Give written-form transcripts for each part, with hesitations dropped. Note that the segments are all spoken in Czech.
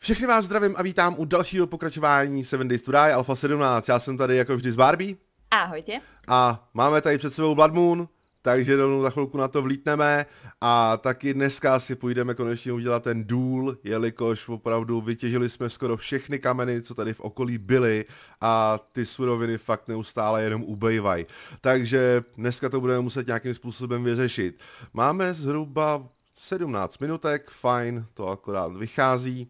Všechny vás zdravím a vítám u dalšího pokračování 7 Days to Die Alpha 17. Já jsem tady jako vždy s Barbie. Ahojte. A máme tady před sebou Blood Moon, takže rovnou za chvilku na to vlítneme. A taky dneska si půjdeme konečně udělat ten důl, jelikož opravdu vytěžili jsme skoro všechny kameny, co tady v okolí byly. A ty suroviny fakt neustále jenom ubejvají. Takže dneska to budeme muset nějakým způsobem vyřešit. Máme zhruba 17 minutek, fajn, to akorát vychází.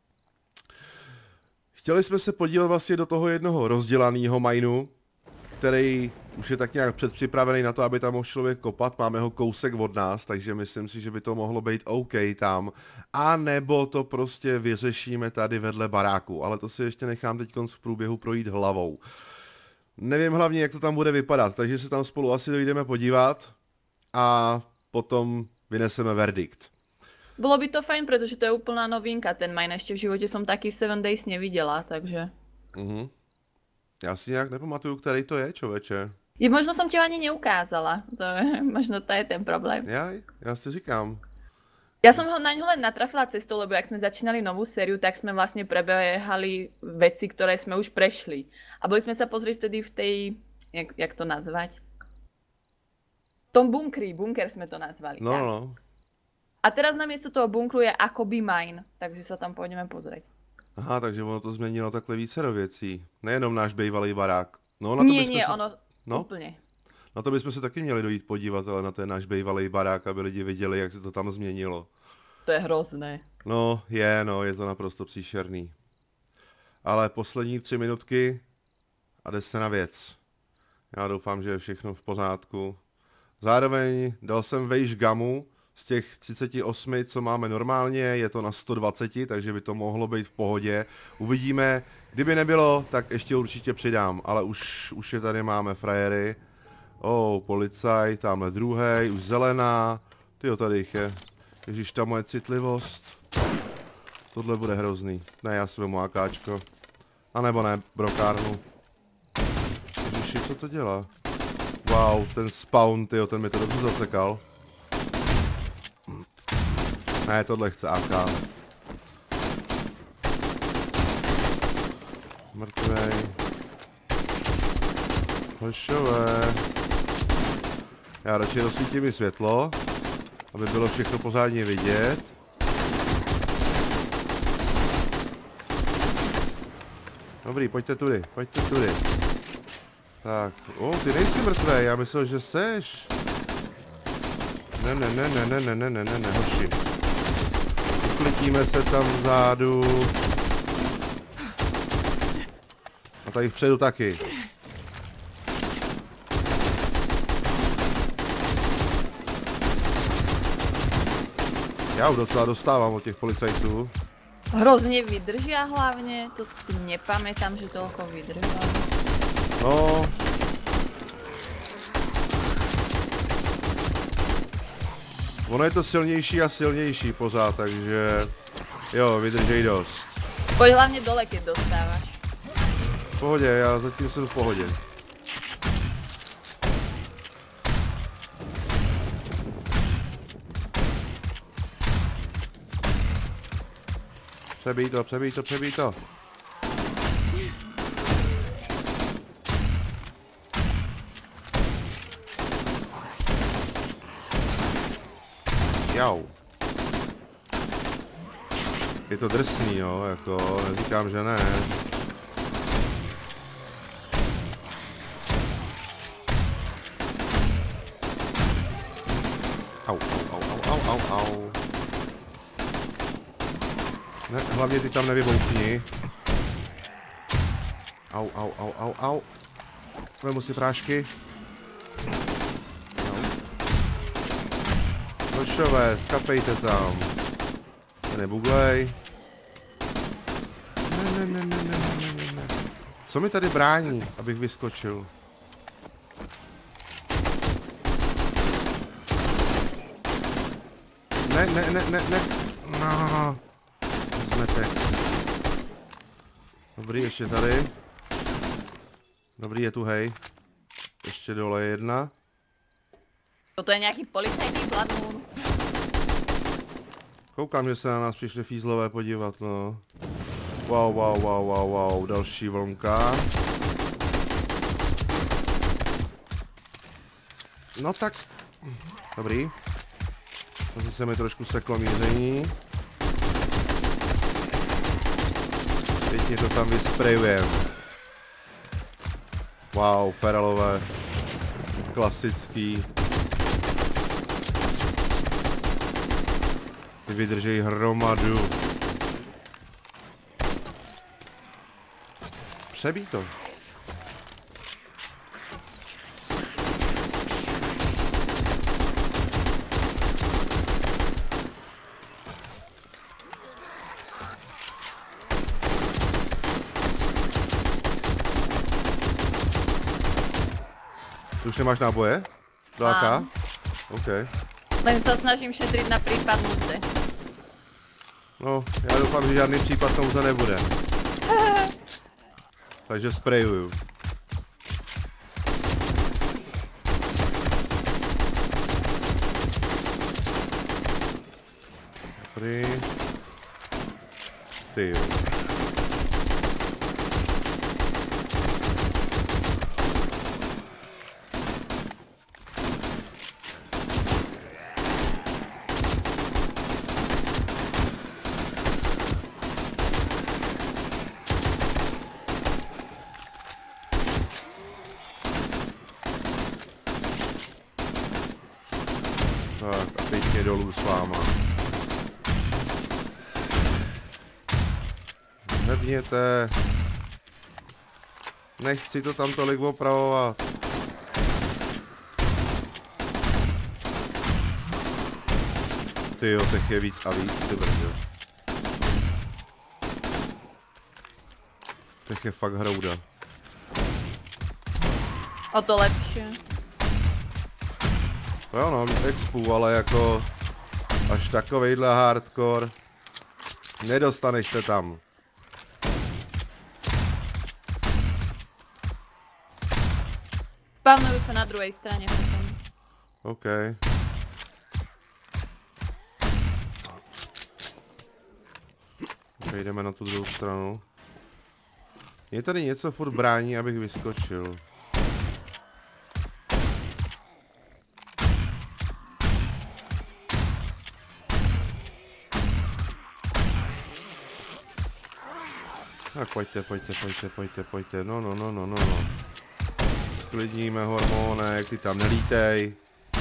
Chtěli jsme se podívat vlastně do toho jednoho rozdělaného mineu, který už je tak nějak předpřipravený na to, aby tam mohl člověk kopat, máme ho kousek od nás, takže myslím si, že by to mohlo být OK tam. A nebo to prostě vyřešíme tady vedle baráku, ale to si ještě nechám teď v průběhu projít hlavou. Nevím hlavně, jak to tam bude vypadat, takže se tam spolu asi dojdeme podívat a potom vyneseme verdikt. Bolo by to fajn, pretože to je úplná novinka, ten mine. Ešte v živote som taký 7 Days nevidela, takže... Já si nějak nepamatuju, který to je, člověče. Možno som ti ho ani neukázala, možno to je ten problém. Já si říkám. Ja som ho na ňu len natrafila cestou, lebo jak sme začínali novú sériu, tak sme vlastne prebehali veci, ktoré sme už prešli. A boli sme sa pozrieť vtedy v tej... Jak to nazvať? V tom bunkri, bunker sme to nazvali. No. A teraz namiesto toho bunkru je akoby mine, takže sa tam pôjdeme pozrieť. Aha, takže ono to změnilo takhle vícero věcí. Nejenom náš bývalý barák. No, na to Nie, ono úplně. Na to bychom se taky měli dojít podívat, ale na ten náš bývalý barák, aby lidi viděli, jak se to tam změnilo. To je hrozné. No, je to naprosto příšerný. Ale poslední 3 minutky a jde se na věc. Já doufám, že je všechno v pořádku. Zároveň dal jsem vejš gamu. Z těch 38, co máme normálně, je to na 120, takže by to mohlo být v pohodě. Uvidíme, kdyby nebylo, tak ještě určitě přidám, ale už je tady máme frajery. Policaj, tamhle druhej, už zelená. Tyjo, tady jich je. Ježíš, ta moje citlivost. Tohle bude hrozný. Ne, já si vemu AKčko. A nebo ne, brokárnu. Ježíši, co to dělá? Wow, ten spawn, tyjo, ten mi to dobře zasekal. Ne, tohle chce AK. Mrtvej. Hošové. Já radši rozsvítím i světlo, aby bylo všechno pořádně vidět. Dobrý, pojďte tudy. Tak, ty nejsi mrtvej, já myslel, že seš. Ne, hoši. Uklidíme se tam vzadu. A tady vpředu taky. Já už docela dostávám od těch policajtů. Hrozně vydržia hlavně, to si nepamätám, že toľko vydržia. No. Ono je to silnější a silnější pořád, takže jo, vydržej dost. Pojď hlavně dole, keď dostáváš. V pohodě, já zatím jsem v pohodě. Přebij to. Jau. Je to drsný, jo, jako, neříkám, že ne. Au. Ne, hlavně ty tam nevyboukni. Au. Vemu si prášky. Hošové, skapejte tam. Nebuglej. Ne. Co mi tady brání, abych vyskočil? Ne. No. Zmetek. Dobrý, ještě tady. Dobrý, je tu hej. Ještě dole jedna. Toto je nějaký policajný Blood Moon. Koukám, že se na nás přišli fízlové podívat, no. Wow, další vlnka. No tak, dobrý. Zase se mi trošku seklo míření. Pěkně to tam vysprejujem. Wow, feralové. Klasický. Ty vydržej hromadu. Přebí to. Už nemáš náboje? Do AK? OK. Len sa snažím šetriť na prípad núdze. No, já doufám, že žádný případ nouze nebude. Takže sprejuju. Dobrý. Ty jo. Tak a pěkně dolů s váma. Nebněte. Nechci to tam tolik opravovat. Tyjo, těch je víc a víc, ty brďo. Těch je fakt hrouda. O to lepšie. Jo no, víc expů, ale jako až takovejhle hardcore nedostaneš se tam. Spavnujú sa na druhej strane potom. OK. OK, jdeme na tu druhou stranu. Mě tady něco furt brání, abych vyskočil. Tak pojďte. No. Sklidníme hormónek, ty tam nelítej.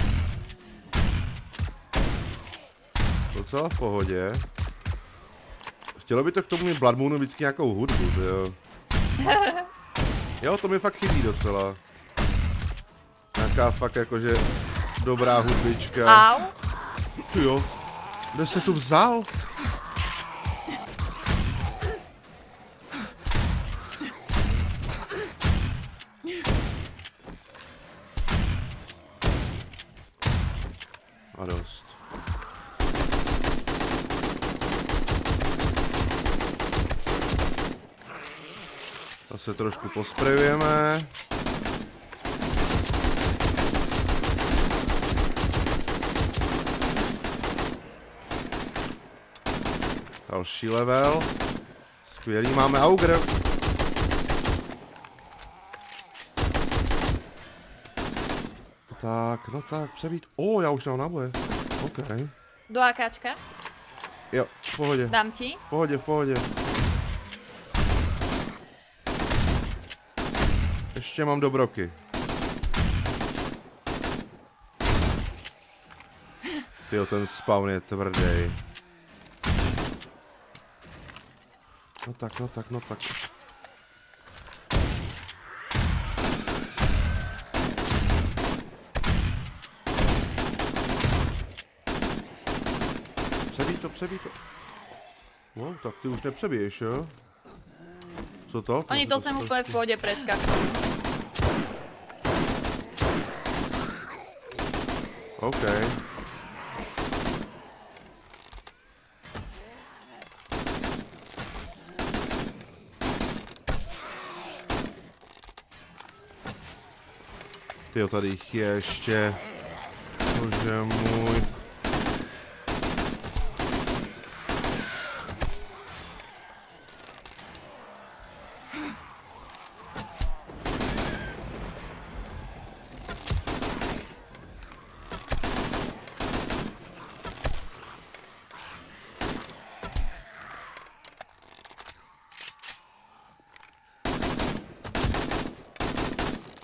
Docela v pohodě. Chtělo by to k tomu mít Blood Moonu vždycky nějakou hudbu, jo. Jo, to mi fakt chybí docela. Nějaká fakt jakože dobrá hudbička. Au. Ty jo, kde se tu vzal? A dost. Zase trošku posprejujeme. Další level. Skvělý, máme Auger. Tak, no tak, přebít. Já už mám náboje. OK. Do AKčka? Jo, v pohodě. Dám ti? V pohodě. Ještě mám dobroky. Tyjo, ten spawn je tvrdý. No tak. Přebij to. No, tak ty už nepřebiješ, jo? Co to? Oni to sem úplně v pohodě preskakujú. OK. Tyjo, tady jich je ještě. Bože můj.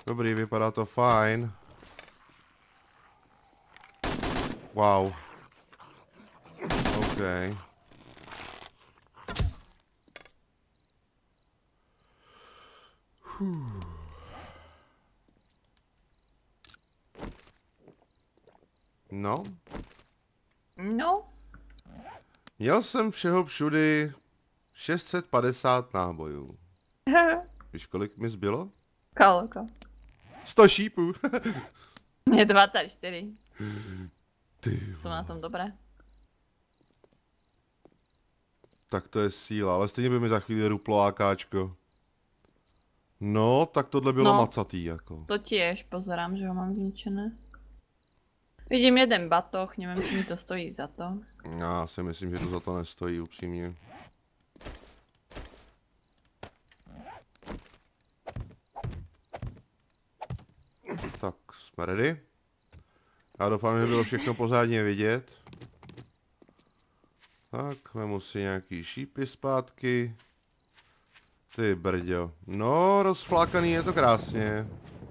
Dobrý, vypadá to fajn. Wow. OK. No. No. Měl jsem všeho všudy 650 nábojů. Víš, kolik mi zbylo? Koľko? 100 šípů. Mne 24. Ty. Som na tom dobré. Tak to je síla, ale stejně by mi za chvíli ruplo AKčko. No, tak tohle bylo macatý jako. To tiež pozerám, že ho mám zničené. Vidím jeden batoh, neviem, či mi to stojí za to. Já si myslím, že to za to nestojí, upřímně. Tak, jsme ready. Já doufám, že bylo všechno pořádně vidět. Tak, vemu si nějaký šípy zpátky. Ty brďo. No, rozflákaný je to krásně.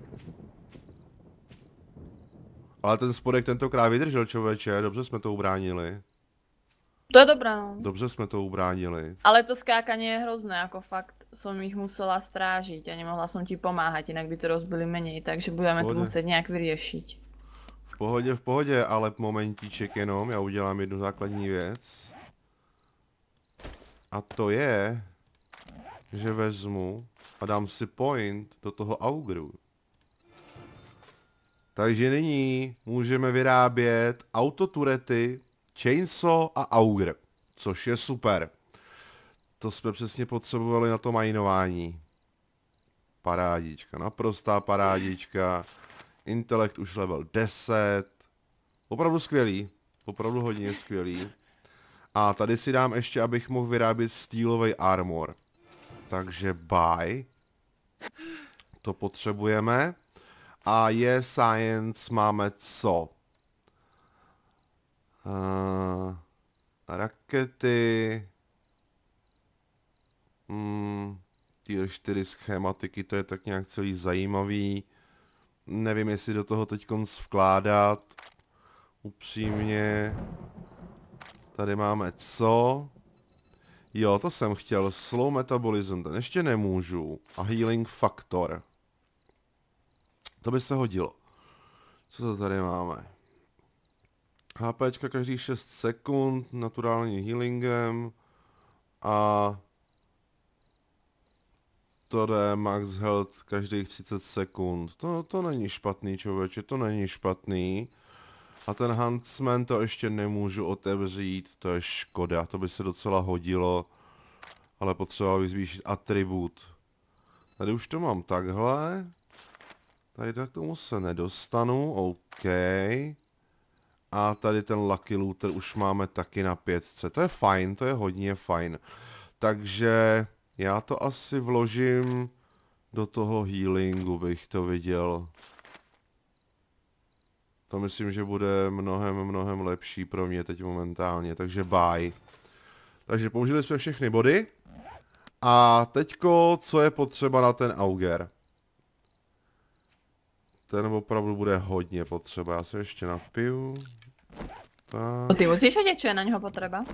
Ale ten spodek tentokrát vydržel, člověče, dobře jsme to ubránili. To je dobré, no. Dobře jsme to ubránili. Ale to skákanie je hrozné, ako fakt som ich musela strážiť a nemohla som ti pomáhať, inak by to rozbili menej, takže budeme to muset nějak vyriešiť. V pohodě, ale momentíček jenom, já udělám jednu základní věc. A to je, že vezmu a dám si point do toho augru. Takže nyní můžeme vyrábět autoturety, chainsaw a auger, což je super. To jsme přesně potřebovali na to minování. Parádička, naprostá parádička. Intelekt už level 10. Opravdu skvělý, opravdu hodně skvělý. A tady si dám ještě, abych mohl vyrábět steelový armor. Takže buy. To potřebujeme. A je science máme co? Rakety. Tier 4 schématiky, to je tak nějak celý zajímavý. Nevím, jestli do toho teď vkládat. Upřímně. Tady máme co? Jo, to jsem chtěl. Slow metabolism, ten ještě nemůžu. A healing factor. To by se hodilo. Co to tady máme? HPčka každých 6 sekund, naturálním healingem. A to jde max health každých 30 sekund. To není špatný, člověče, to není špatný. A ten Huntsman to ještě nemůžu otevřít, to je škoda, to by se docela hodilo. Ale potřeboval bych zvýšit atribut. Tady už to mám takhle. Tady k tomu se nedostanu, OK. A tady ten Lucky Looter už máme taky na 5. To je fajn, to je hodně fajn. Takže já to asi vložím do toho healingu, bych to viděl. To myslím, že bude mnohem lepší pro mě teď momentálně, takže bye. Takže použili jsme všechny body. A teďko, co je potřeba na ten auger? Ten opravdu bude hodně potřeba, já se ještě napiju. Tak. Ty musíš vědět, co je na něho potřeba?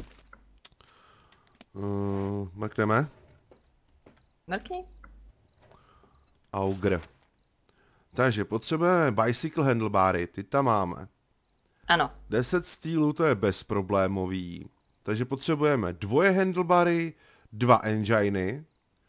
Mrkneme. Mrkni. Auger. Takže potřebujeme bicycle handlebary, ty tam máme. Ano. 10 steelů, to je bezproblémový. Takže potřebujeme 2 handlebary, 2 enginy,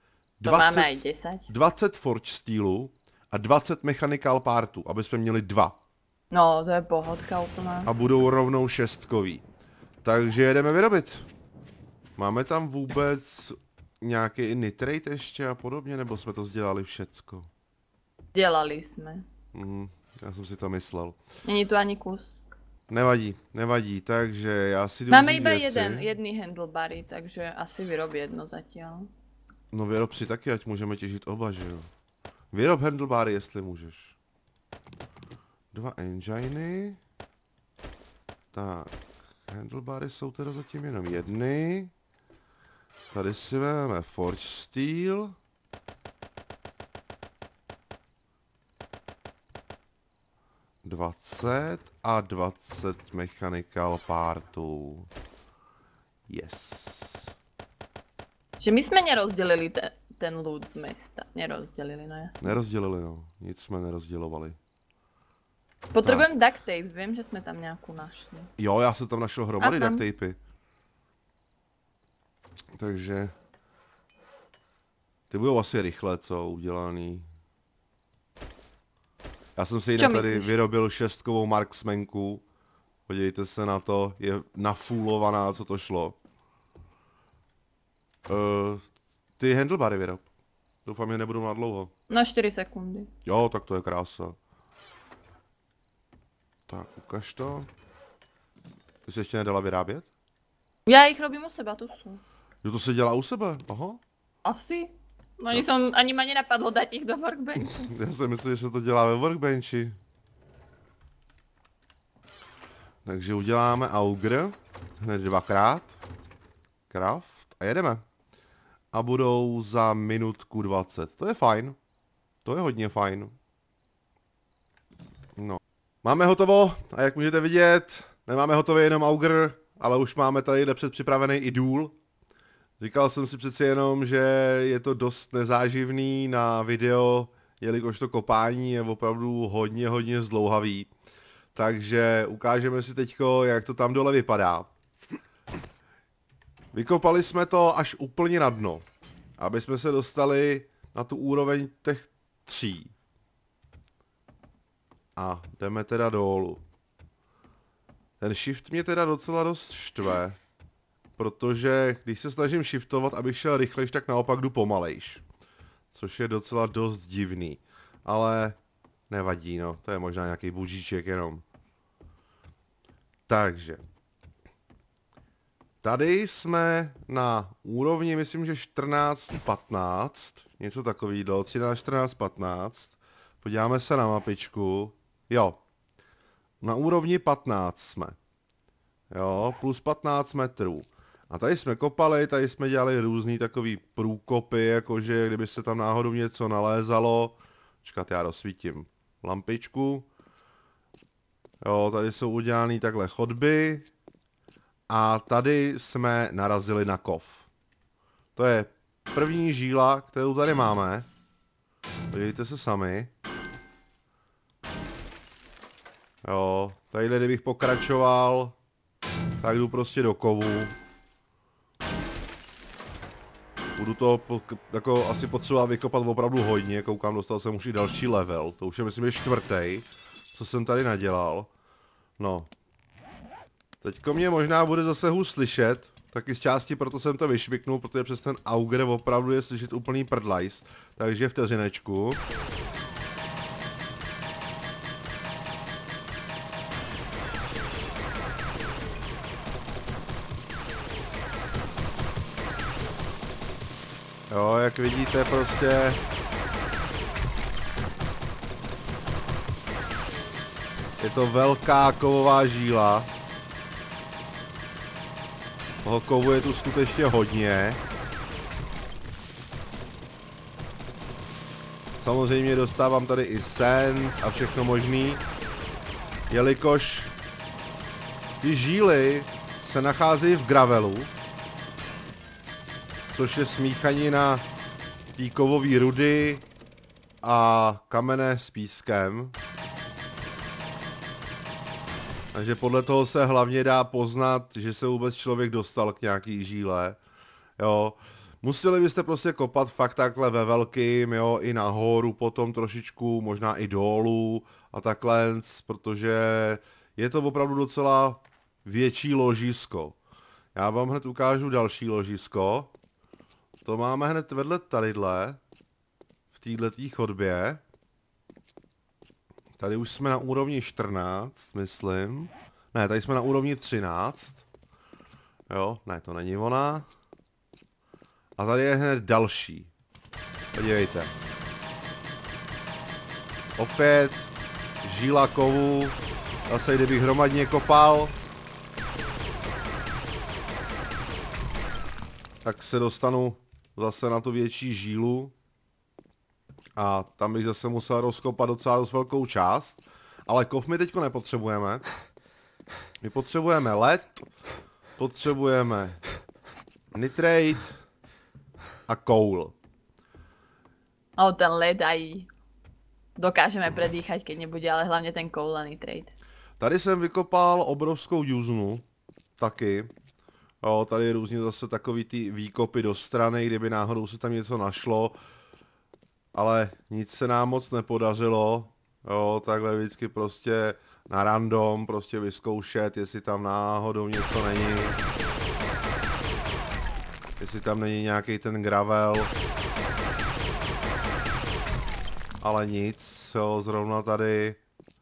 20 forge steelů a 20 mechanical partů, aby jsme měli 2. No, to je pohodka úplná. A budou rovnou 6kový. Takže jedeme vyrobit. Máme tam vůbec nějaký nitrate ještě a podobně, nebo jsme to dělali všecko? Dělali jsme. Já jsem si to myslel. Není tu ani kus. Nevadí, takže já si jdu máme iba jedný handlebary, takže asi vyrob jedno zatím. No vyrob si taky, ať můžeme těžit oba, že jo. Vyrob handlebary, jestli můžeš. 2 enginy. Tak, handlebary jsou teda zatím jenom jedny. Tady si vezmeme forge steel. 20 a 20 mechanical partů. Yes. Že my jsme nerozdělili ten loot z města. Nerozdělili, no. Nerozdělili, no. Nic jsme nerozdělovali. Potřebujeme duct tape, vím, že jsme tam nějakou našli. Jo, já jsem tam našel hromady duct tapy. Takže... Ty budou asi rychle, co, udělaný. Já jsem si jinak tady vyrobil 6kovou marksmanku. Podívejte se na to, je nafulovaná, co to šlo. Ty handlebary vyrob. Doufám, že nebudou na dlouho. Na 4 sekundy. Jo, tak to je krása. Tak, ukaž to. Ty jsi ještě nedala vyrábět? Já jich robím u sebe, tu jsou. Jo, to se dělá u sebe, aha. Asi. Ani ma nenapadlo dát jich do workbenchu. Já si myslím, že se to dělá ve workbenchi. Takže uděláme auger. Hned 2krát. Craft. A jedeme. A budou za minutku 20. To je fajn. To je hodně fajn. No. Máme hotovo. A jak můžete vidět, nemáme hotový jenom auger, ale už máme tady předpřipravený i důl. Říkal jsem si přeci jenom, že je to dost nezáživný na video, jelikož to kopání je opravdu hodně zdlouhavý. Takže ukážeme si teďko, jak to tam dole vypadá. Vykopali jsme to až úplně na dno, aby jsme se dostali na tu úroveň těch 3. A jdeme teda dolů. Ten shift mě teda docela dost štve. Protože když se snažím shiftovat, abych šel rychlejš, tak naopak jdu pomalejš. Což je docela dost divný. Ale nevadí, no. To je možná nějaký budžíček jenom. Takže. Tady jsme na úrovni, myslím, že 14-15. Něco takového. 13, 14, 15. Podíváme se na mapičku. Jo. Na úrovni 15 jsme. Jo, plus 15 metrů. A tady jsme kopali, tady jsme dělali různý takový průkopy, jakože kdyby se tam náhodou něco nalézalo. Počkat, já rozsvítím lampičku. Jo, tady jsou udělané takhle chodby. A tady jsme narazili na kov. To je první žíla, kterou tady máme. Podívejte se sami. Jo, tadyhle kdybych pokračoval, tak jdu prostě do kovu. Budu to jako asi potřeba vykopat opravdu hodně, koukám, dostal jsem už i další level, to už je myslím je 4. Co jsem tady nadělal. No. Teďko mě možná bude zase hůř slyšet, taky z části proto jsem to vyšviknul, protože přes ten auger opravdu je slyšet úplný prdlajs, takže vteřinečku. Jo, jak vidíte prostě... Je to velká kovová žíla. Toho kovu je tu skutečně hodně. Samozřejmě dostávám tady i sand a všechno možný. Jelikož ty žíly se nacházejí v gravelu, což je smíchanina té kovové rudy a kamene s pískem. Takže podle toho se hlavně dá poznat, že se vůbec člověk dostal k nějaký žíle. Jo. Museli byste prostě kopat fakt takhle ve velkým, jo, i nahoru potom trošičku, možná i dolů a takhle, protože je to opravdu docela větší ložisko. Já vám hned ukážu další ložisko. To máme hned vedle tadyhle, v této chodbě. Tady už jsme na úrovni 14, myslím. Ne, tady jsme na úrovni 13. Jo, ne, to není ona. A tady je hned další. Podívejte. Opět žíla kovu. Zase kdybych hromadně kopal, tak se dostanu zase na tu větší žílu. A tam bych zase musel rozkopat docela dost velkou část. Ale kov my teďko nepotřebujeme. My potřebujeme led, potřebujeme nitrate a coal. O, ten led aj dokážeme predýchať, keď nebude, ale hlavne ten coal a nitrate. Tady jsem vykopal obrovskou juznu, taky. Jo, tady různě zase takový ty výkopy do strany, kdyby náhodou se tam něco našlo. Ale nic se nám moc nepodařilo. Jo, takhle vždycky prostě na random prostě vyzkoušet, jestli tam náhodou něco není. Jestli tam není nějaký ten gravel. Ale nic, jo, zrovna tady.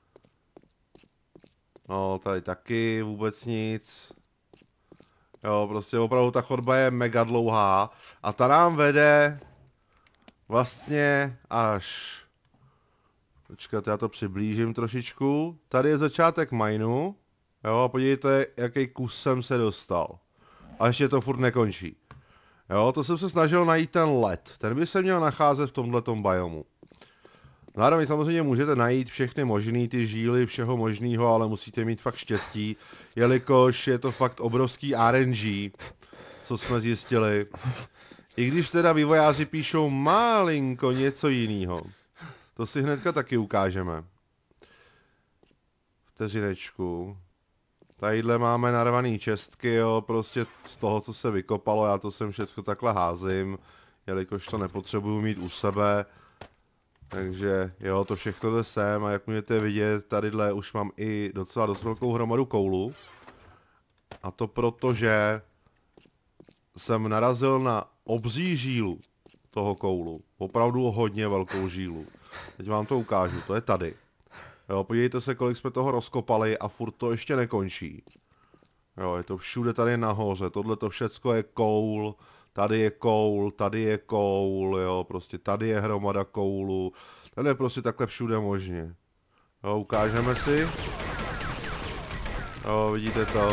No, tady taky vůbec nic. Jo, prostě opravdu ta chodba je mega dlouhá. A ta nám vede vlastně až... Počkejte, já to přiblížím trošičku. Tady je začátek mineu. Jo, a podívejte, jaký kus jsem se dostal. A ještě to furt nekončí. Jo, to jsem se snažil najít ten led. Ten by se měl nacházet v tomhletom biomu. Zároveň samozřejmě můžete najít všechny možný ty žíly, všeho možného, ale musíte mít fakt štěstí, jelikož je to fakt obrovský RNG, co jsme zjistili. I když teda vývojáři píšou malinko něco jiného. To si hnedka taky ukážeme. Vteřinečku. Tadyhle máme narvaný čestky, jo, prostě z toho, co se vykopalo, já to sem všecko takhle házím, jelikož to nepotřebuju mít u sebe. Takže jo, to všechno jde sem a jak můžete vidět, tadyhle už mám i docela dost velkou hromadu koulu. A to protože jsem narazil na obří žílu toho koulu. Opravdu hodně velkou žílu. Teď vám to ukážu, to je tady. Jo, podívejte se, kolik jsme toho rozkopali a furt to ještě nekončí. Jo, je to všude tady nahoře, tohle to všecko je koul. Tady je koul, tady je koul, jo, prostě tady je hromada koulu. Tady je prostě takhle všude možně. Jo, ukážeme si. Jo, vidíte to.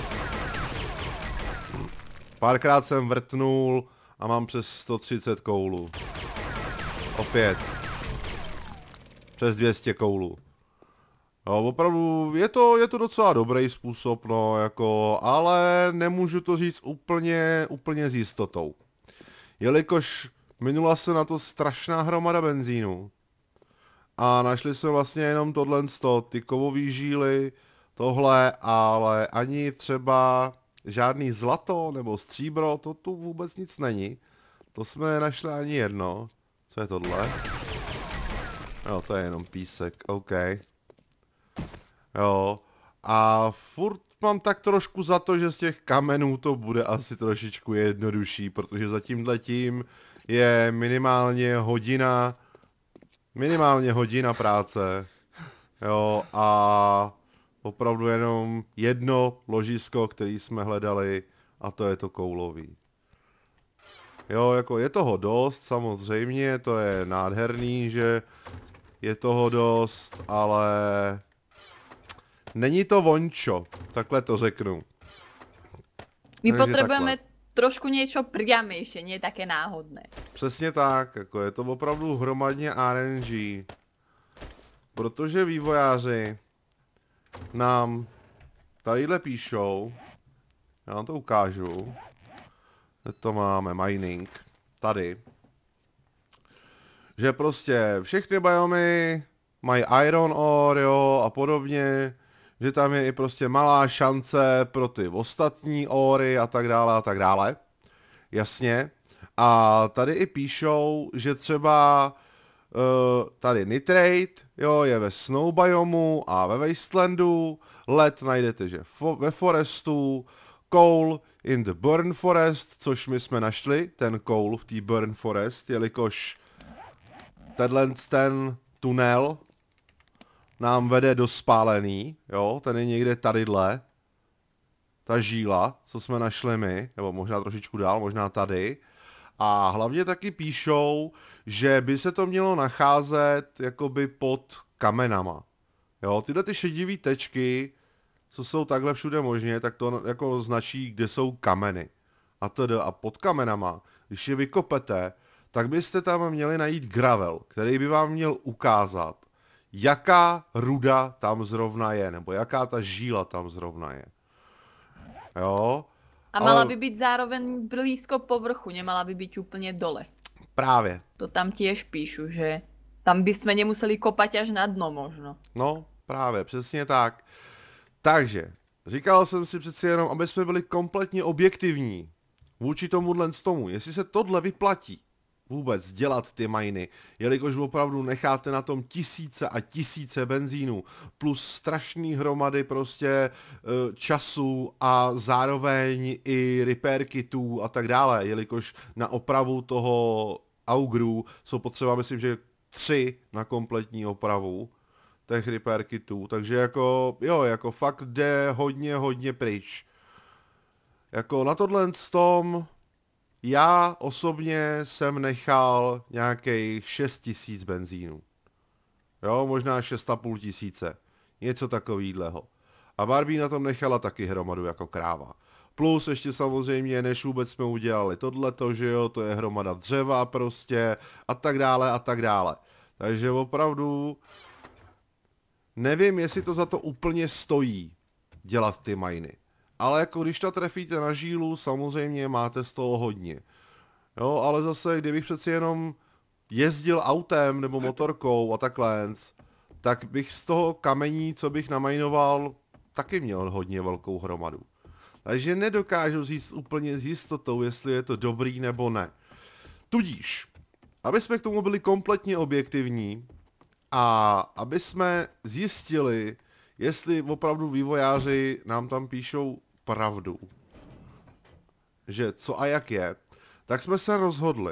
Párkrát jsem vrtnul a mám přes 130 koulů. Opět. Přes 200 koulů. Jo, opravdu je to docela dobrý způsob, no, jako, ale nemůžu to říct úplně s jistotou. Jelikož minula se na to strašná hromada benzínu. A našli jsme vlastně jenom ty kovový žíly, tohle, ale ani třeba žádný zlato nebo stříbro, to tu vůbec nic není. To jsme nenašli ani jedno. Co je tohle? Jo, to je jenom písek, OK. Jo, a furt mám tak trošku za to, že z těch kamenů to bude asi trošičku jednodušší, protože za tímhletím je minimálně hodina práce. Jo, a opravdu jenom jedno ložisko, který jsme hledali, a to je to koulový. Jo, jako je toho dost, samozřejmě, to je nádherný, že je toho dost, ale není to vončo, takhle to řeknu. My potřebujeme trošku něco priamejšie, nie také náhodné. Přesně tak, jako je to opravdu hromadně RNG. Protože vývojáři nám tadyhle píšou, já vám to ukážu, kde to máme, mining, tady, že prostě všechny biomy mají iron ore, jo, a podobně, že tam je i prostě malá šance pro ty ostatní ory a tak dále, jasně. A tady i píšou, že třeba tady nitrate, jo, je ve snow biomu a ve wastelandu, led najdete, že ve forestu, coal in the burn forest, což my jsme našli, ten coal v té burn forest, jelikož ten tunel nám vede do spálený, jo, ten je někde tadyhle, ta žíla, co jsme našli my, nebo možná trošičku dál, možná tady. A hlavně taky píšou, že by se to mělo nacházet jakoby pod kamenama. Jo, tyhle ty šedivý tečky, co jsou takhle všude možně, tak to jako značí, kde jsou kameny. A pod kamenama, když je vykopete, tak byste tam měli najít gravel, který by vám měl ukázat, jaká ruda tam zrovna je, nebo jaká ta žíla tam zrovna je. Jo? A mala by byť zároveň blízko povrchu, nemala by byť úplne dole. Právě. To tam tiež píšu, že tam by sme nemuseli kopať až na dno možno. No, právě, přesně tak. Takže, říkal jsem si přeci jenom, aby jsme byli kompletně objektivní vůči tomuhle tomu, jestli se tohle vyplatí vůbec dělat ty miny, jelikož opravdu necháte na tom tisíce a tisíce benzínů, plus strašný hromady prostě času a zároveň i repair kitů a tak dále, jelikož na opravu toho Augru jsou potřeba, myslím, že 3 na kompletní opravu těch repair kitů, takže jako, jo, jako fakt jde hodně pryč. Jako na tohle tom já osobně jsem nechal nějakých 6 000 benzínů. Jo, možná 6 500. Něco takovýhleho. A Barbie na tom nechala taky hromadu jako kráva. Plus ještě samozřejmě, než vůbec jsme udělali tohleto, že jo, to je hromada dřeva prostě a tak dále a tak dále. Takže opravdu nevím, jestli to za to úplně stojí dělat ty miny. Ale jako když to trefíte na žílu, samozřejmě máte z toho hodně. Jo, ale zase, kdybych přeci jenom jezdil autem nebo motorkou a takhle, tak bych z toho kamení, co bych namajnoval, taky měl hodně velkou hromadu. Takže nedokážu říct úplně s jistotou, jestli je to dobrý nebo ne. Tudíž, aby jsme k tomu byli kompletně objektivní a aby jsme zjistili, jestli opravdu vývojáři nám tam píšou pravdu, že co a jak je, tak jsme se rozhodli,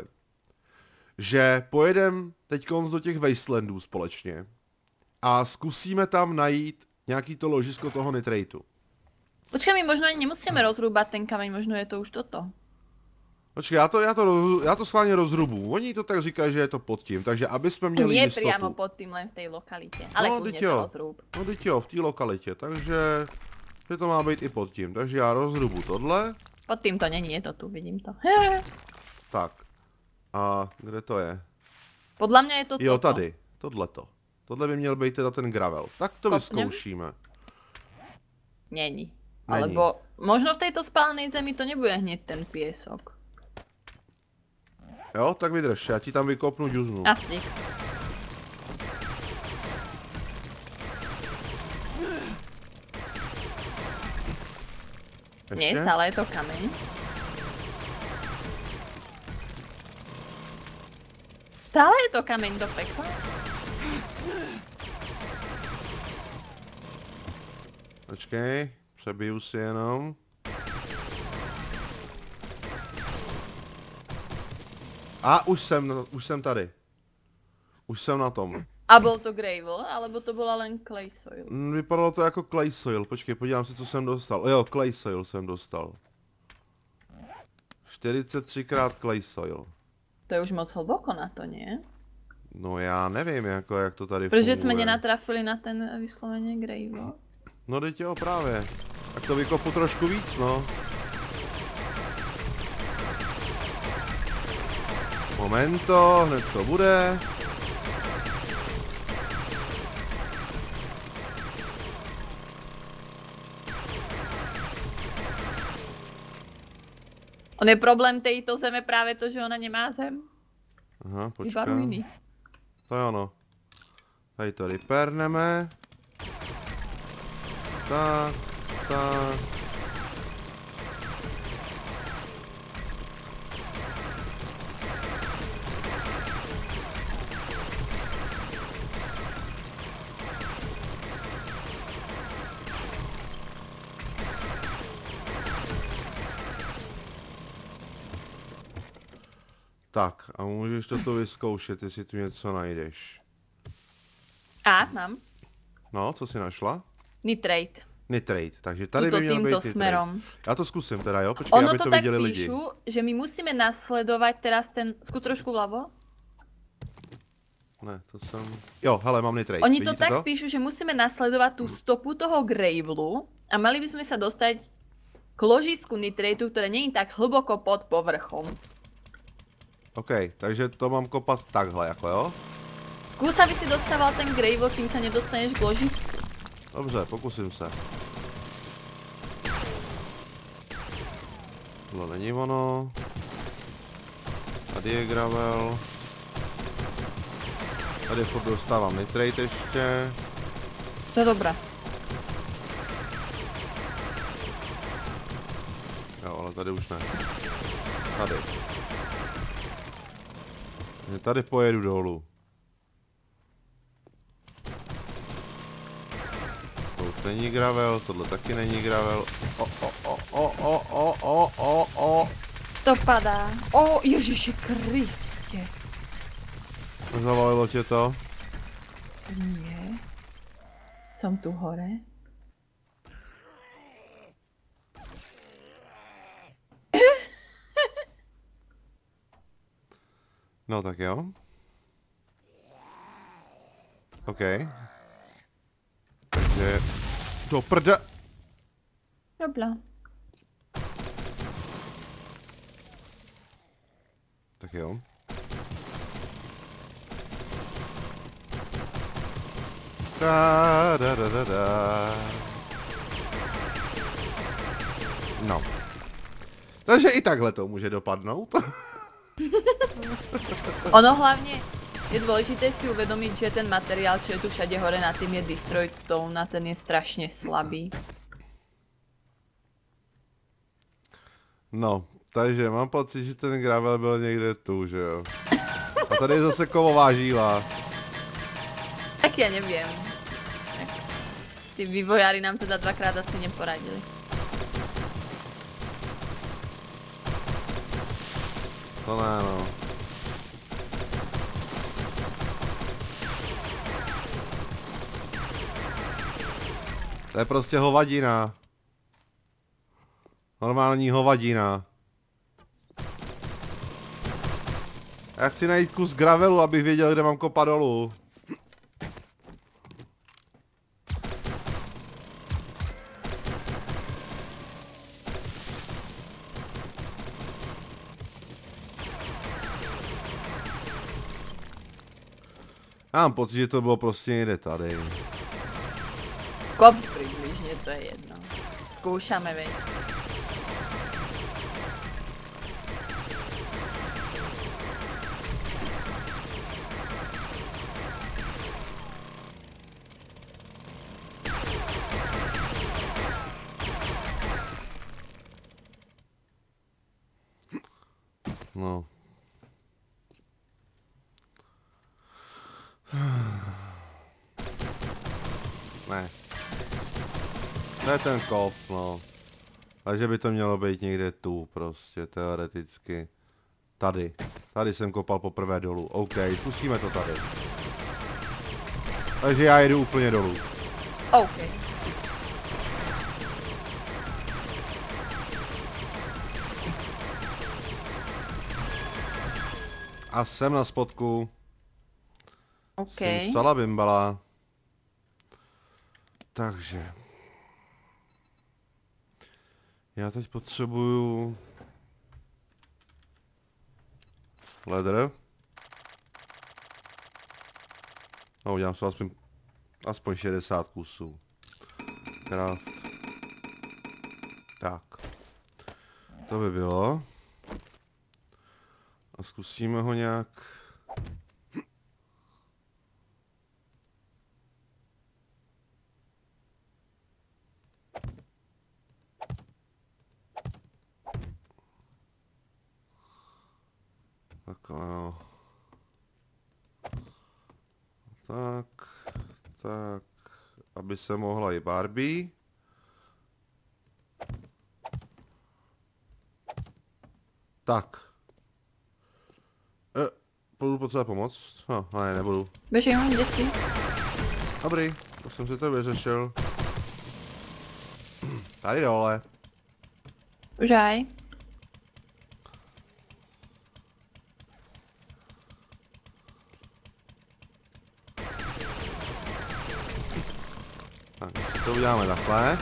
že pojedeme teďkonc do těch Wastelandů společně a zkusíme tam najít nějaký to ložisko toho nitrateu. Počkej, my možno ani nemusíme rozrúbať ten kameň, možno je to už toto. Počkej, já to schválně rozrubu. Oni to tak říkají, že je to pod tím, takže aby jsme měli nie jistotu. Nie priamo pod tým, len v tej lokalite. Ale No, kľudne to rozrúb. No teď jo, v té lokalitě, takže že to má být i pod tím. Takže já rozrubu tohle. Pod tým to není, je to tu, vidím to. Tak. A kde to je? Podľa mňa je to Jo, toto. tady. Tohleto. Tohle by měl být teda ten gravel. Tak to Kopnem? vyzkoušíme. Není. Alebo možno v tejto spálenej zemi to nebude hneď ten piesok. Jo, tak vydrž, já ti tam vykopnu džuznu. A dík. Nie, Ještě? stále je to kameň. Stále je to kameň do pekla. Počkej, přebiju si jenom. A už jsem tady. Už jsem na tom. A bol to gravel, alebo to bola len clay soil? Vypadalo to jako clay soil, počkej, podívám se, co jsem dostal. Jo, clay soil jsem dostal. 43krát clay soil. To je už moc hlboko na to, nie? No já nevím, jako jak to tady Protože funguje. jsme nenatrafili na ten vysloveně gravel. No teď jo, právě. Tak to vykopu trošku víc, no. Momento, hned to bude. On je problém této zeme právě to, že ona nemá zem. Aha, počkej. Iba ruiny. To je ono. Tady to reperneme. Tak, tak. Tak, a můžeš toto vyzkoušet, jestli tu něco najdeš. A, mám. No, co jsi našla? Nitrate. Nitrate, takže tady Tuto by měl být týmto nitrate. smerom. Já to zkusím teda, jo? Počkej, Ono aby to to tak viděli lidi. píšu, že my musíme nasledovať teraz ten... Skús trošku vľavo. Ne, to jsem... Jo, hele, mám nitrate. Oni to Vidíte tak píšu, že musíme nasledovať tú stopu toho gravelu a mali by sme sa dostať k ložisku nitrateu, ktoré nie je tak hlboko pod povrchom. OK, takže to mám kopat takhle, jako jo? Skús, aby si dostával ten Gravel, kým sa nedostaneš k loži. Dobře, pokusím se. Tohle není ono. Tady je gravel. Tady furt dostávám nitrate ještě. To je dobré. Jo, ale tady už ne. Tady. Tady pojedu dolů. To už není gravel, tohle taky není gravel. To padá. Ježiši Kriste. Zavalilo tě to? Nie. Som tu hore. No tak jo. OK. Takže... Do prda! Dobrá. Tak jo. No. Takže i takhle to může dopadnout. Ono hlavne je dôležité si uvedomiť, že ten materiál, čo je tu všade hore na tým, je Destroyed Stone a ten je strašne slabý. No, takže mám pocit, že ten gravel byl někde tu, že jo. A tady je zase kovová žíla. Tak ja neviem. Tí vývojári nám teda dvakrát asi neporadili. To ne, no. To je prostě hovadina. Normální hovadina. Já chci najít kus gravelu, abych věděl, kde mám kopat dolů. Já mám pocit, že to bylo prostě někde tady. Kop približne, to je jedno. Skúšame, veď. No. Ne. To je ten kop, no. Takže by to mělo být někde tu, prostě, teoreticky. Tady. Tady jsem kopal poprvé dolů. OK, zkusíme to tady. Takže já jedu úplně dolů. OK. A jsem na spodku. OK. Jsem salabimbala. Takže. Já teď potřebuju... Leather. No, udělám si aspoň 60 kusů. Craft. Tak. To by bylo. A zkusíme ho nějak... Tak, aby se mohla i Barbie. Tak. Budu potřebovat pomoct? No, ne, nebudu. Běžím, kde jsi? Dobrý, to jsem si to vyřešil. Tady dole. Užaj. Tak, to uděláme takhle.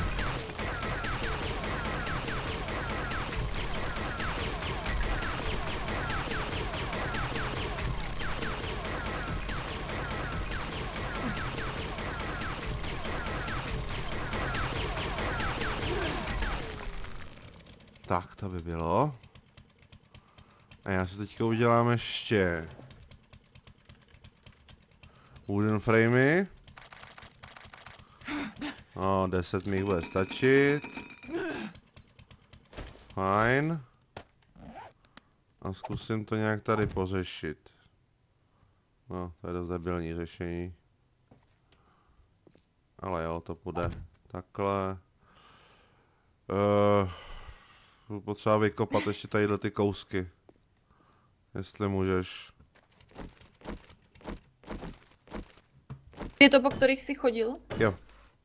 Tak, to by bylo. A já si teďka udělám ještě wooden framey. No, 10 mi bude stačit. Fajn. A zkusím to nějak tady pořešit. No, to je dost debilní řešení. Ale jo, to půjde. Takhle. Potřeba vykopat ještě tadyhle ty kousky. Jestli můžeš. Je to, po kterých jsi chodil? Jo.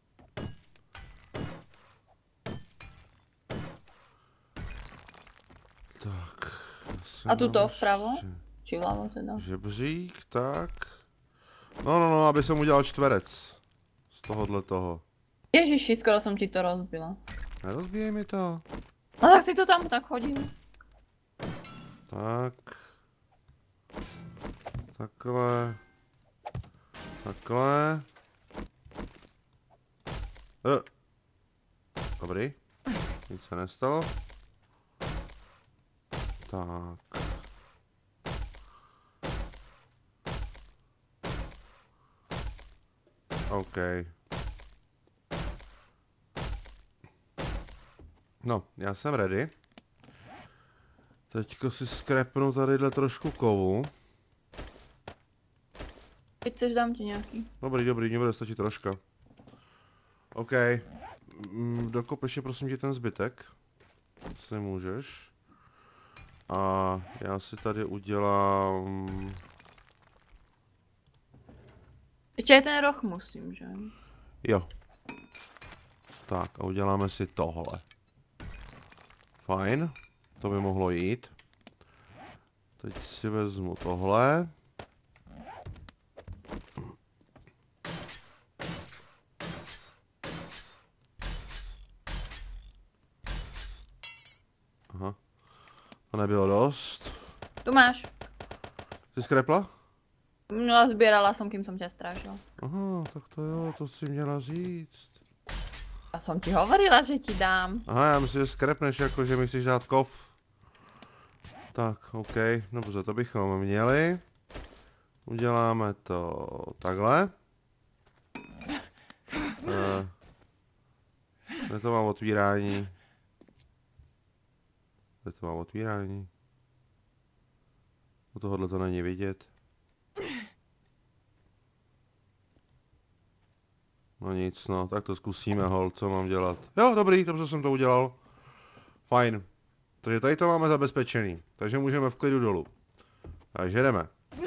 Tak. A tuto vpravo? Či vľavo teda? Žebřík, tak. No, aby jsem udělal čtverec. Z tohohle toho. Ježiši, skoro som ti to rozbila. Nerozbíjej mi to. No tak si to tam tak chodil. Tak. Takhle. Takhle. Dobrý. Nic se nestalo. Tak. OK. No, já jsem ready. Teďko si skrepnu tadyhle trošku kovu. Keď chceš, dám ti nějaký. Dobrý, mě bude stačit troška. OK. Dokop ještě prosím tě ten zbytek. Jestli můžeš. A já si tady udělám... Ještě je ten roh musím, že? Jo. Tak a uděláme si tohle. Fajn. To by mohlo jít. Teď si vezmu tohle. Aha. To nebylo dost. Tu máš. Jsi skrepla? No, zbierala som, kým som ťa strážila. Aha, tak to jo, to si měla říct. Já som ti hovorila, že ti dám. Aha, já myslím, že skrepneš jako, že mi chceš dát kov. Tak, OK, dobře, to bychom měli. Uděláme to takhle. Kde to mám otvírání? Kde to mám otvírání? U tohohle to není vidět. No nic, no, tak to zkusíme, hol, co mám dělat. Jo, dobrý, dobře jsem to udělal. Fajn. Takže tady to máme zabezpečený. Takže můžeme v klidu dolů. Takže jdeme.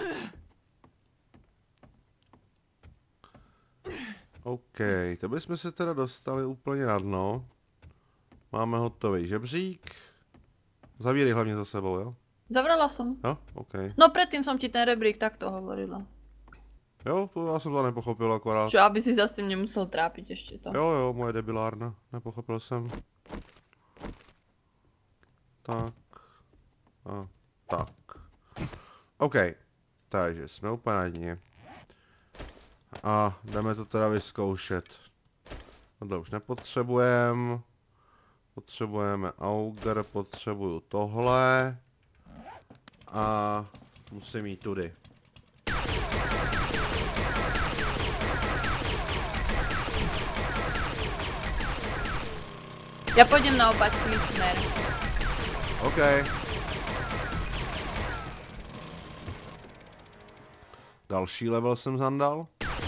OK, to bychom se teda dostali úplně na dno. Máme hotový žebřík. Zavírej hlavně za sebou, jo? Zavrala som. Jo, OK. No predtým som ti ten rebrík takto hovorila. Jo, to já jsem to nepochopil akorát. Čo, aby si zase tím nemusel trápit ještě to. Jo, moje debilárna. Nepochopil jsem. Tak. A tak. OK. Takže jsme úplně na dně. A jdeme to teda vyzkoušet. Tohle už nepotřebujeme. Potřebujeme auger, potřebuju tohle. A musím jít tudy. Já půjdem na opačný směr. OK. Další level jsem zandal.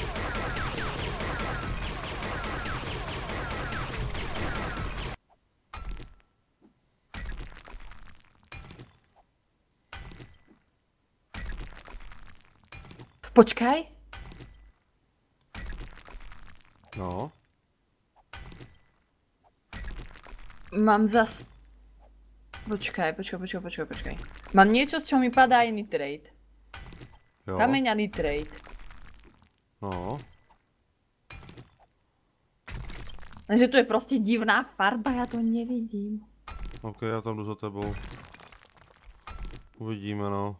Počkaj. No. Mám zas... Počkaj. Mám niečo, z čoho mi padá aj nitrate. Jo. Kameň a nitrate. No. Takže tu je prostě divná farba, já to nevidím. OK, já tam jdu za tebou. Uvidíme, no.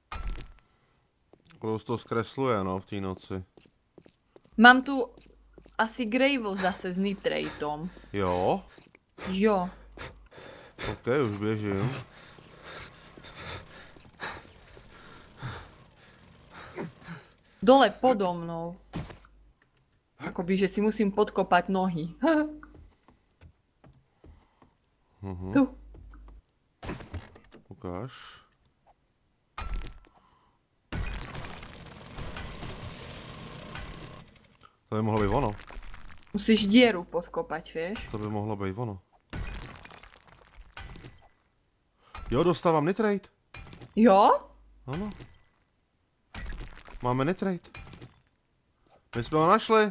Kdo to zkresluje, no, v té noci. Mám tu asi Gravel zase s nitratom. Jo? Jo. OK, už běžím. Dole podo mnou. Akoby, že si musím podkopať nohy. Tu. Ukáž. To by mohlo být ono. Musíš dieru podkopať, vieš? To by mohlo být ono. Jo, dostávám nitrate. Jo? Ano. Máme nitrate. My jsme ho našli.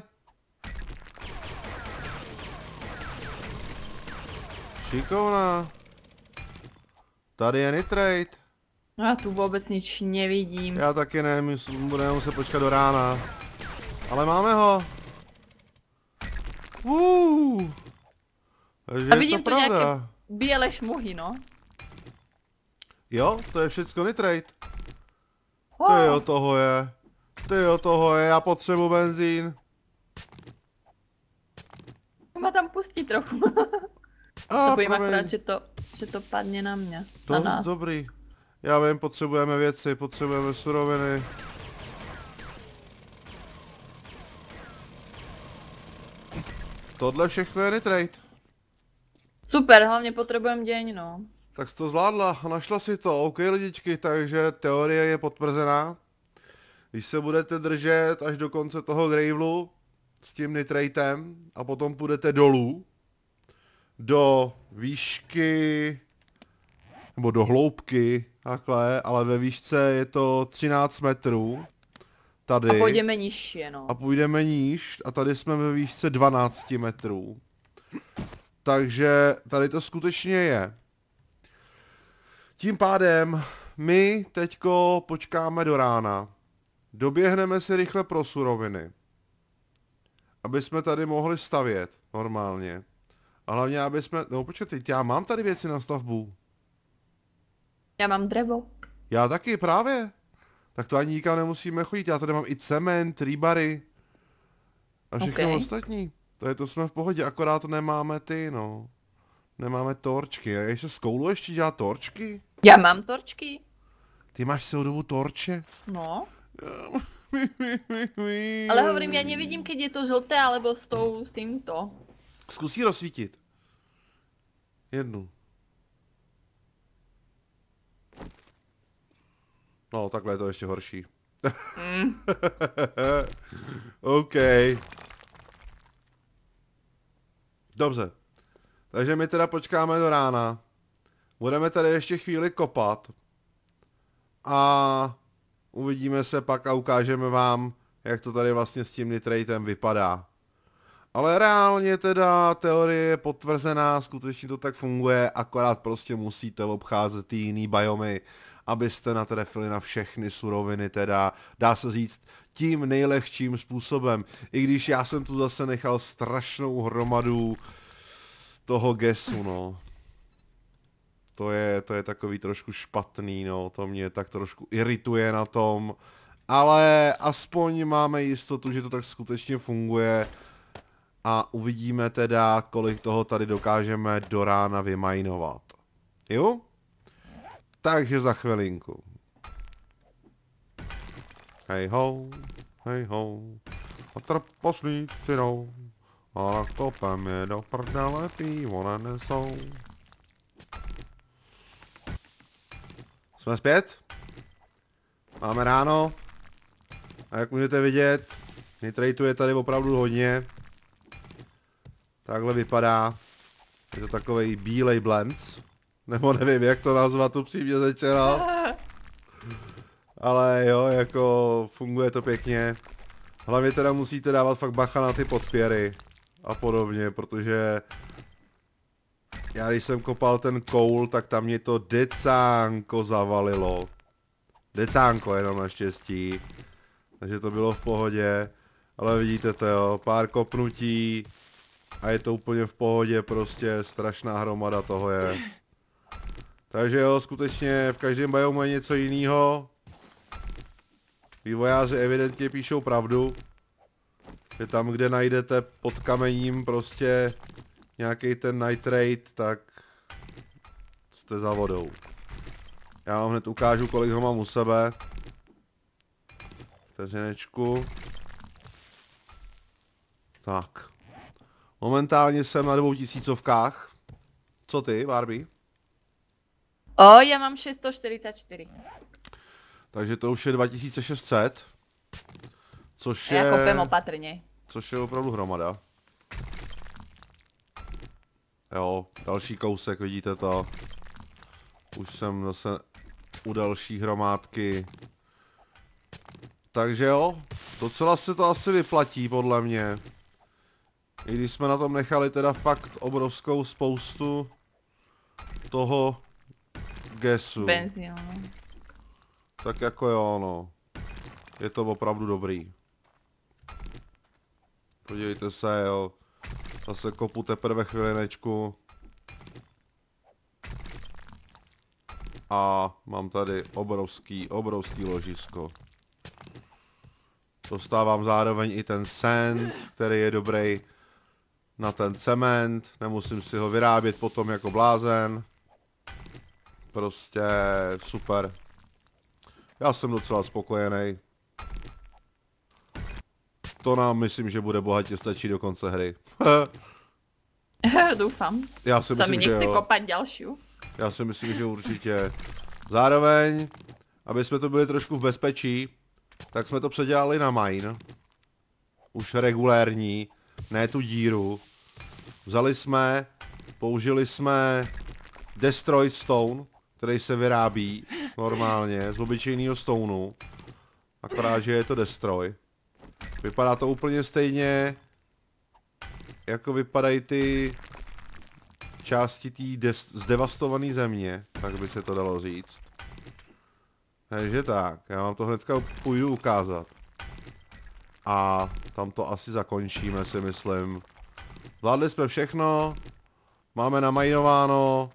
Šikovná. Tady je nitrate. Já tu vůbec nič nevidím. Já taky ne, my budeme muset počkat do rána. Ale máme ho. Takže A je vidím to tu pravda. nějaké biele šmuhy, no. Jo, to je všecko nitrate. Oh. Ty jo, toho je. Ty jo, toho je, já potřebuji benzín. Ma tam pustí trochu. A, To bojím akorát, že to padne na mě. Na nás. Dobrý. Já vím, potřebujeme věci, potřebujeme suroviny. Tohle všechno je nitrate. Super, hlavně potřebujeme deň, no. Tak jsi to zvládla, našla si to, OK lidičky, takže teorie je potvrzená. Když se budete držet až do konce toho gravelu s tím nitratem a potom půjdete dolů do výšky, nebo do hloubky, takhle, ale ve výšce je to 13 metrů. Tady. A půjdeme nižší, no. A půjdeme níž a tady jsme ve výšce 12 metrů. Takže tady to skutečně je. Tím pádem my teďko počkáme do rána. Doběhneme si rychle pro suroviny. Aby jsme tady mohli stavět normálně. A hlavně, aby jsme... No počkej, já mám tady věci na stavbu. Já mám dřevo. Já taky, právě. Tak to ani nikam nemusíme chodit. Já tady mám i cement, rýbary. A všechno ostatní. To jsme v pohodě, akorát nemáme ty, no. Nemáme torčky. A když se z koulu ještě dělá torčky? Já mám torčky. Ty máš celou dobu torče? No. Ale hovorím, ja nevidím, keď je to žlté, alebo s týmto. Zkusí rozsvítit. Jednu. No, takhle je to ještě horší. OK. Dobře. Takže my teda počkáme do rána. Budeme tady ještě chvíli kopat. A uvidíme se pak a ukážeme vám, jak to tady vlastně s tím nitratem vypadá. Ale reálně teda teorie je potvrzená, skutečně to tak funguje, akorát prostě musíte obcházet ty jiný biomy, abyste natrefili na všechny suroviny, teda dá se říct tím nejlehčím způsobem. I když já jsem tu zase nechal strašnou hromadu toho gesu, no. To je takový trošku špatný, no, to mě tak trošku irituje na tom, ale aspoň máme jistotu, že to tak skutečně funguje a uvidíme teda, kolik toho tady dokážeme do rána vymajnovat. Jo? Takže za chvilinku. Hej ho, a trposníci jdou, a nakopem je do prdele pivo nenesou. Jsme zpět. Máme ráno. A jak můžete vidět, nitratu je tady opravdu hodně. Takhle vypadá. Je to takovej bílej blend. Nebo nevím, jak to nazvat, upřímně řečeno. Ale jo, jako funguje to pěkně. Hlavně teda musíte dávat fakt bacha na ty podpěry a podobně, protože já když jsem kopal ten koul, tak tam mě to decánko zavalilo. Decánko jenom naštěstí. Takže to bylo v pohodě. Ale vidíte to jo, pár kopnutí a je to úplně v pohodě, prostě strašná hromada toho je. Takže jo, skutečně v každém biomu je něco jiného. Vývojáři evidentně píšou pravdu. že tam, kde najdete pod kamením prostě nějaký ten nitrate, tak jste za vodou. Já vám hned ukážu, kolik ho mám u sebe. Vteřinečku. Tak. Momentálně jsem na 2000. Co ty, Barbie? Já mám 644. Takže to už je 2600. Což je... Já kopem opatrně. Což je opravdu hromada. Jo, další kousek, vidíte to. Už jsem zase u další hromádky. Takže jo, docela se to asi vyplatí podle mě. I když jsme na tom nechali teda fakt obrovskou spoustu toho gasu. Benzínu. Tak jako jo, no. Je to opravdu dobrý. Podívejte se, jo. Zase kopu teprve chvilinečku. A mám tady obrovský ložisko. Dostávám zároveň i ten sand, který je dobrý na ten cement. Nemusím si ho vyrábět potom jako blázen. Prostě super. Já jsem docela spokojený. To nám myslím, že bude bohatě stačit do konce hry. Doufám. Já si myslím, že jo. kopat další. Já si myslím, že určitě. Zároveň, aby jsme to byli trošku v bezpečí, tak jsme to předělali na mine. Už regulérní, ne tu díru. Vzali jsme, použili jsme Destroyed Stone, který se vyrábí normálně z obyčejného stoneu. Akorát, že je to Destroy. Vypadá to úplně stejně, jako vypadají ty části té zdevastované země, tak by se to dalo říct. Takže tak, já vám to hnedka půjdu ukázat. A tam to asi zakončíme, si myslím. Zvládli jsme všechno, máme namajnováno.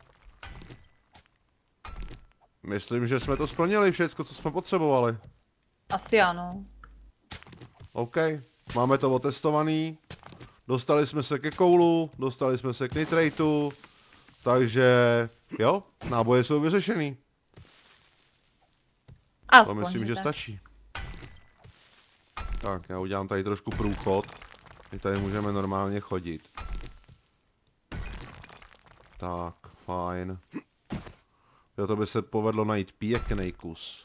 Myslím, že jsme to splnili všechno, co jsme potřebovali. Asi ano. OK, máme to otestovaný. Dostali jsme se ke koulu, dostali jsme se k nitrateu. Takže jo, náboje jsou vyřešený. To myslím, že stačí. Tak, já udělám tady trošku průchod. My tady můžeme normálně chodit. Tak, fajn. Jo, to by se povedlo najít pěkný kus.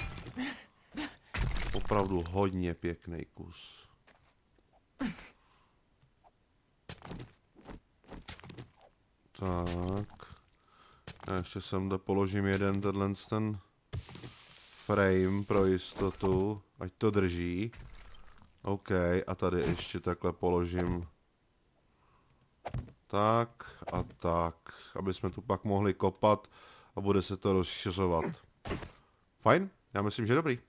Opravdu hodně pěkný kus. Tak. A ještě sem položím jeden ten frame pro jistotu, ať to drží. OK, a tady ještě takhle položím. Tak a tak, aby jsme tu pak mohli kopat a bude se to rozšiřovat. Fajn, já myslím, že dobrý.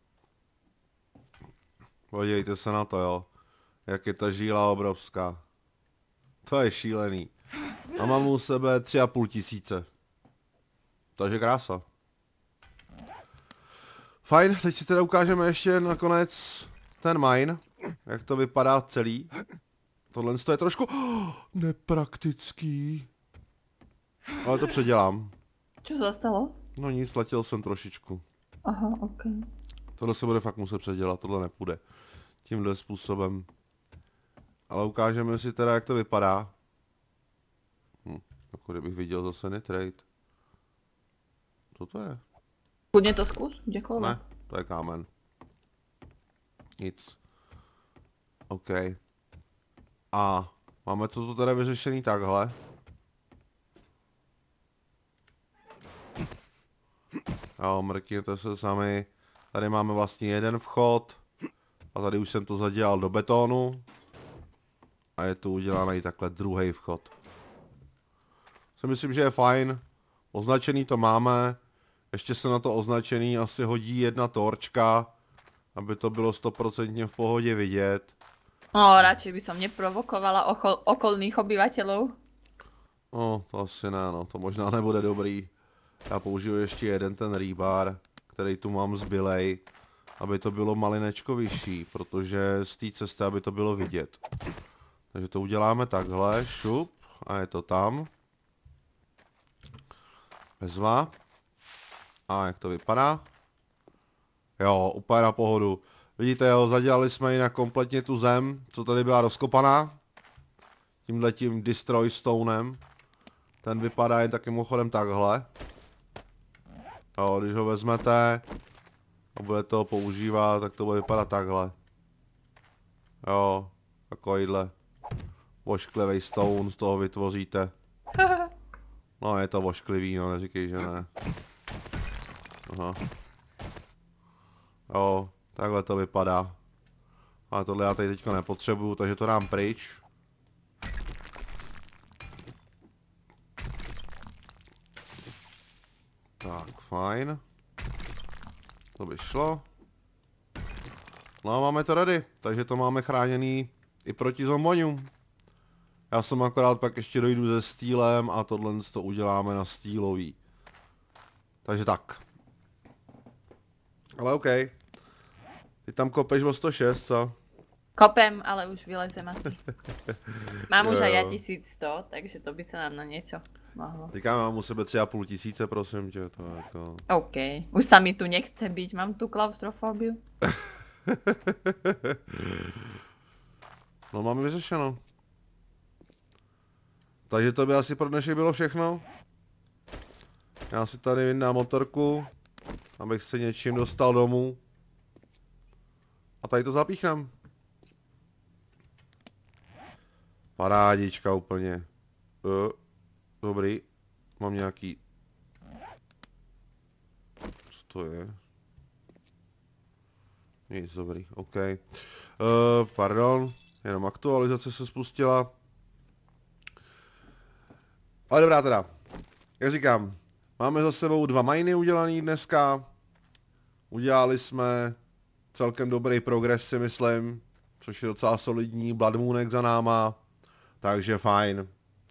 Podívejte se na to, jo. Jak je ta žíla obrovská. To je šílený. A mám u sebe 3500. Takže krása. Fajn, teď si teda ukážeme ještě nakonec ten mine. Jak to vypadá celý. Tohle je trošku nepraktický. Ale to předělám. Co zastalo? No nic, letěl jsem trošičku. Aha, ok. Tohle se bude fakt muset předělat, tohle nepůjde. Tímhle způsobem. Ale ukážeme si teda, jak to vypadá. Jako kdybych viděl zase nitrate. Co to je? Klidně to zkus, děkuju. Ne, to je kámen. Nic. OK. A máme to tu teda vyřešený takhle. Jo, mrkněte se sami. Tady máme vlastně jeden vchod. A tady už jsem to zadělal do betonu. A je tu udělaný takhle druhý vchod. Si myslím, že je fajn. Označený to máme. Ještě se na to označený asi hodí jedna torčka. Aby to bylo 100% v pohodě vidět. No, radši by som neprovokovala okolných obyvateľov. No, to asi ne, no. To možná nebude dobrý. Já použiju ještě jeden ten rebar, který tu mám zbylej. aby to bylo malinečko vyšší, protože z té cesty, aby to bylo vidět. Takže to uděláme takhle, šup, a je to tam. Bezva. A jak to vypadá? Jo, úplně na pohodu. Vidíte, jo, zadělali jsme jinak kompletně tu zem, co tady byla rozkopaná. Tímhletím Destroy Stonem. Ten vypadá jen takým mimochodem takhle. Jo, když ho vezmete a budete ho používat, tak to bude vypadat takhle. Jo, takovýhle vošklivý stone z toho vytvoříte. No, je to vošklivý, no, neříkej, že ne. Aha. Jo, takhle to vypadá. Ale tohle já tady teďka nepotřebuju, takže to dám pryč. Tak, fajn. To by šlo. No a máme to ready, takže to máme chráněný i proti zombonům. Já jsem akorát pak ještě dojdu se stýlem a tohle to uděláme na stýlový. Takže tak. Ale OK. Ty tam kopeš o 106, co? Kopem, ale už vylezem asi. Mám už Jo, aj ja jo. 1100, takže to by sa nám na niečo mohlo. Říkám, mám u sebe 3,5 tisíce, prosím tě, to jako... OK. Už sa mi tu nechce byť, mám tu klaustrofóbiu. No máme vyřešeno. Takže to by asi pro dnešek bylo všechno. Já si tady vyndám motorku, abych se něčím dostal domů. A tady to zapíchnem. Parádička úplně. Dobrý. Mám nějaký... Co to je? Nic, dobrý, OK. Pardon, jenom aktualizace se spustila. Ale dobrá teda. Jak říkám, máme za sebou 2 miny udělaný dneska. Udělali jsme celkem dobrý progres, si myslím, což je docela solidní, Blood Moonek za náma, takže fajn.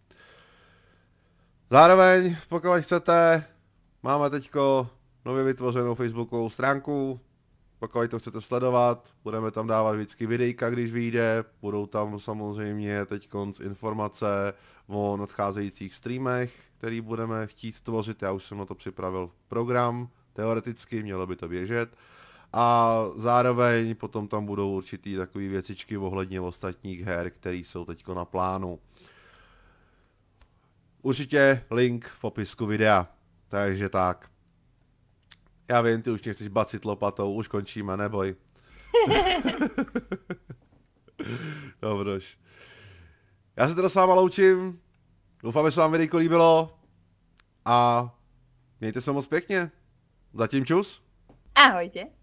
Zároveň, pokud chcete, máme teďko nově vytvořenou facebookovou stránku, pokud to chcete sledovat, budeme tam dávat vždycky videjka, když vyjde, budou tam samozřejmě teďkonc informace o nadcházejících streamech, který budeme chtít tvořit, já už jsem na to připravil program, teoreticky mělo by to běžet. A zároveň potom tam budou určitý takové věcičky ohledně ostatních her, které jsou teďko na plánu. Určitě link v popisku videa, takže tak. Já vím, ty už nechceš bacit lopatou, už končíme, neboj. Dobroš. Já se teda s váma loučím, doufám, že se vám videjko líbilo a mějte se moc pěkně. Zatím čus. Ahojte.